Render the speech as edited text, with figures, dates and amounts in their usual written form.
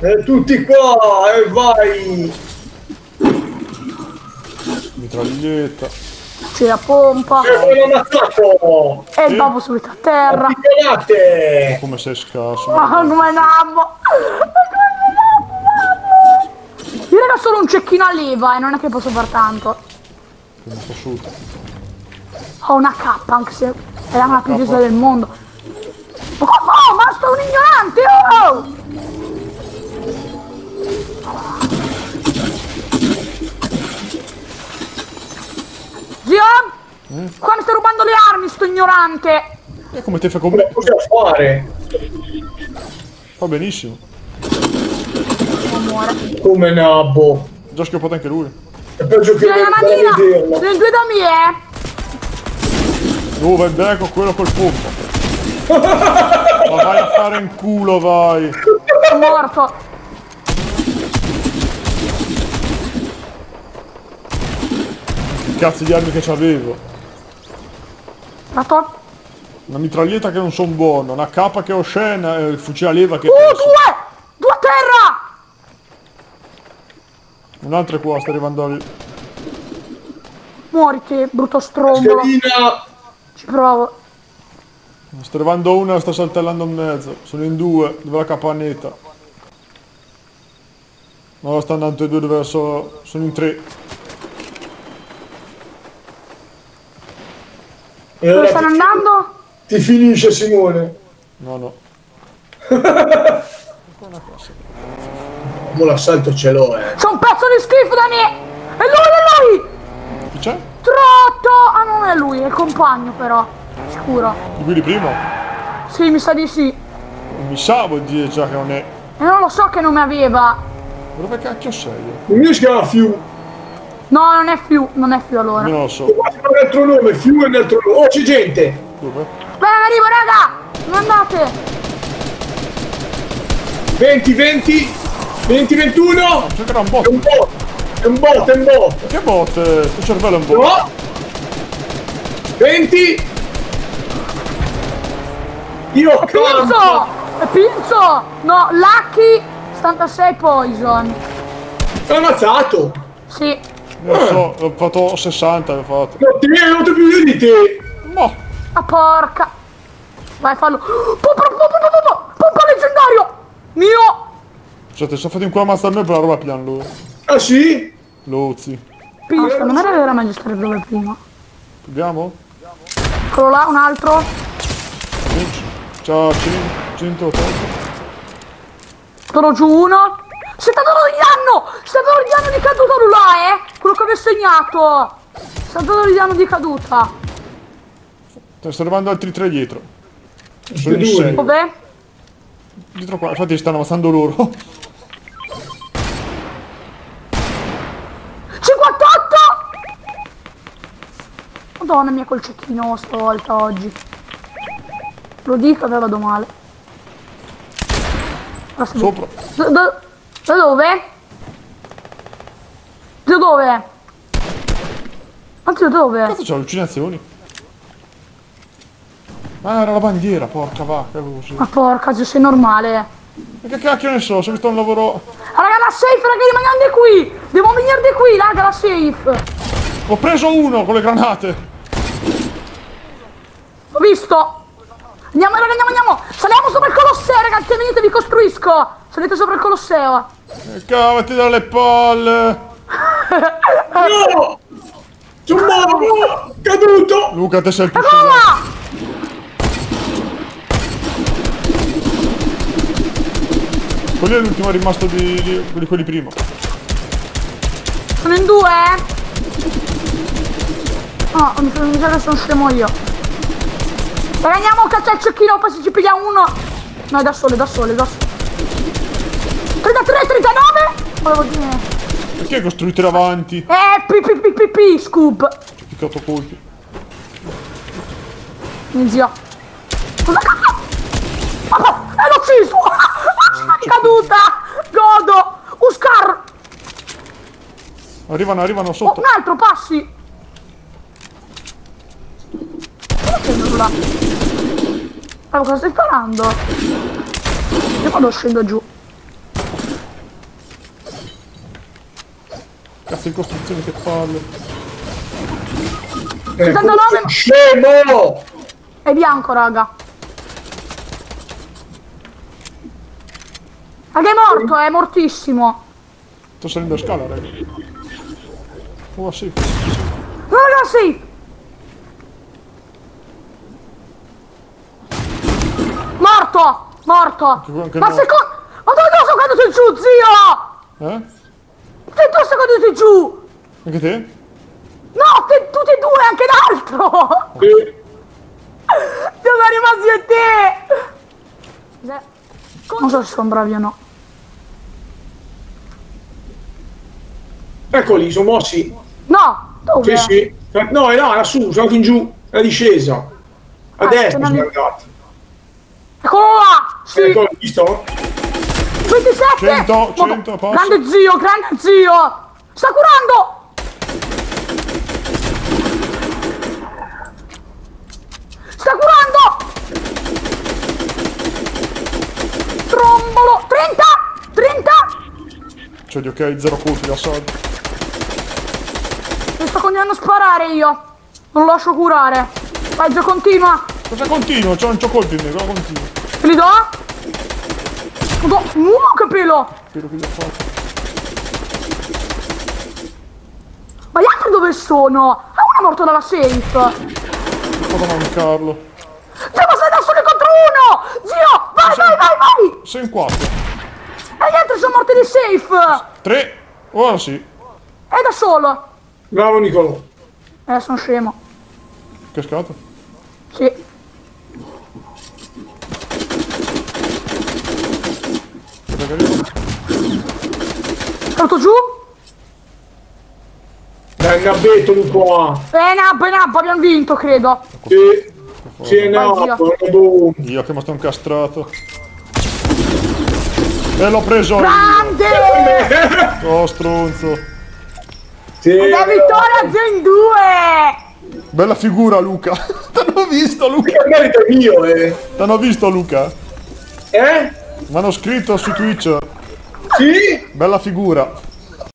Tutti qua, e vai! Mitraglietta. C'è la pompa. L'ho ammazzato! E il babbo subito a terra. Articolate! Come sei scarso. Ah, come nabbo. Io era solo un cecchino a leva e non è che posso far tanto. Come sto su. Ho una K, anche se è la più difficile del mondo. Oh, ma sto un ignorante! Oh! Zio? Qua mi stai rubando le armi, sto ignorante! E come ti fai come? Cosa fare? Va benissimo. Non muore. Come nabbo? Già schioppato anche lui. È peggio che C'è la non manina! vederlo. Sono in due da me, Vai bene con quello col pompa. Ma vai a fare in culo, vai. Sono morto. Che cazzo di armi che c'avevo. Dato? Una mitraglietta che non son buono, una capa che ho scena e il fucile a leva che... Due! Due a terra! Un altro è qua, sta arrivando lì. Muori te, brutto strombolo. Scalina! Ci provo. Sta arrivando una e sta saltellando in mezzo. Sono in due, dove la capanetta. No, sta andando e due verso... Sono in tre. E Dove ora stanno andando? ti finisce, Simone. No, no. Mo l'assalto ce l'ho, C'è un pezzo di schifo da me! È lui, è lui! Chi c'è? Trotto! Ah, non è lui, è il compagno però. Sicuro. Di quelli prima? Sì, mi sa di sì. Mi sa vuol dire già che non è... E non lo so che nome aveva. Dove cacchio sei? Il mio si chiama Fiu. No, non è Fiu, non è Fiu allora. Io non lo so. Guarda un altro nome, Fiu è un altro nome. Oh, c'è gente! Dove? Beh, arrivo, raga! Non andate! 20, 20, 20, 21! C'è che era un È bot. un bot! È un bot, è un bot! Che bot? Tuo cervello è un bot. No! 20! Io È Pinzo! campo! È Pinzo! No, Lucky 76 Poison. L'ho ammazzato! Sì. Io lo so, ho fatto 60, ho fatto. No, te ne ho avuto più di te! No! Ah, porca! Vai, fallo! Pompa leggendario! Mio! Scusate, sto fatto in qua ammazzare noi per la roba pian lui. Ah sì? Luzzi. Ah, secondo me era meglio stare dove prima. Proviamo? Eccolo là, un altro. Ciao, 180. Sono giù uno. Si sta dando di danno! Si sta dando di danno di caduta lui là, quello che avevo segnato! Si sta dando di danno di caduta. Sto arrivando altri tre dietro. Due. Sono in 6. Dov'è? Dietro qua, infatti stanno ammazzando loro. 58! Madonna mia col cecchino stavolta oggi. Lo dico che vado male. Sopra. Da dove? Da dove? Anzi da dove? Cazzo c'ho allucinazioni? Ah, era la bandiera, porca vacca, così. Ma porca, se sei normale. Ma che cacchio ne so, se questo è un lavoro... Raga, la safe, raga, rimaniamo di qui! Devo venire di qui, raga, la safe! Ho preso uno con le granate! Ho visto! Andiamo, raga, andiamo! Saliamo sopra il Colosseo, ragazzi, venite, vi costruisco! Salite sopra il Colosseo! Cavati dalle palle! No! Sono morto! Caduto! Luca, te sei il più Eccolo scemo. là! Quello è l'ultimo rimasto di quelli prima. Sono in due, Oh, mi sa che sono scemo io. Raga, andiamo a cacciare il cecchino, poi se ci pigliamo uno... No, è da sole, da sole, da sole. 33, 39! Volevo dire... Perché hai costruito davanti? Scoop! Piccato colpi. Mio zio. Cosa cazzo? È l'ho ucciso! È caduta! Godo! Uscar! Arrivano Oh, sotto. un altro, passi! Cosa stai andando là? Allora, cosa stai sparando? Io quando scendo giù. cazzo di costruzioni, che palle. 79. Scemo! È bianco, raga. Raga, è morto, è mortissimo. Sto salendo la scala, raga. Oh, sì. No, no, sì. Morto, morto. Anche Ma no. secondo... Ma dove sono caduto giù, zio? Eh? Te tu sei caduto giù. Anche te? No, tutti e due, anche l'altro. Sì. Siamo rimasti a te. Non so se sono bravi o no. Eccoli, sono mossi. No, dove? Sì, sì. No, è là, lassù, sono andato in giù. È la discesa. A destra appena sono lì. andato. Eccolo là. Sì. Ecco, visto? 27. 100, 100, Ma- posso? grande zio, grande zio. Sta curando. Sta curando. Trombolo. 30. 30. Cioè, ok, 0 colpi da soldi. Mi sto continuando a sparare io. Non lo lascio curare. Vai, zio, continua. Cosa continuo? C'ho un colpi in me, cosa continuo? Te li do? Che pelo. Spero che gli ho fatto. Ma gli altri dove sono? Ah, uno è morto dalla safe. Cosa mancarlo? Zio, ma sei da solo contro uno! Zio, vai, vai, vai, vai! Sei in 4. E gli altri sono morti di safe! 3. Ora sì. È da solo! Bravo Nicolò. Sono scemo. Cascato. Sì. Aspetta che arrivo. Caduto giù? Dai, nabetto un po'. Nappa, abbiamo vinto, credo. Sì. Sì, è Vai, nato. zio. Io che mi sto incastrato. E l'ho preso io. Grande! Oh, stronzo. Sì. Ed è vittoria, zio, in 2! Bella figura, Luca. T'hanno visto, Luca? Il merito è mio, T'hanno visto, Luca? Eh? Mi hanno scritto su Twitch. Sì? Bella figura.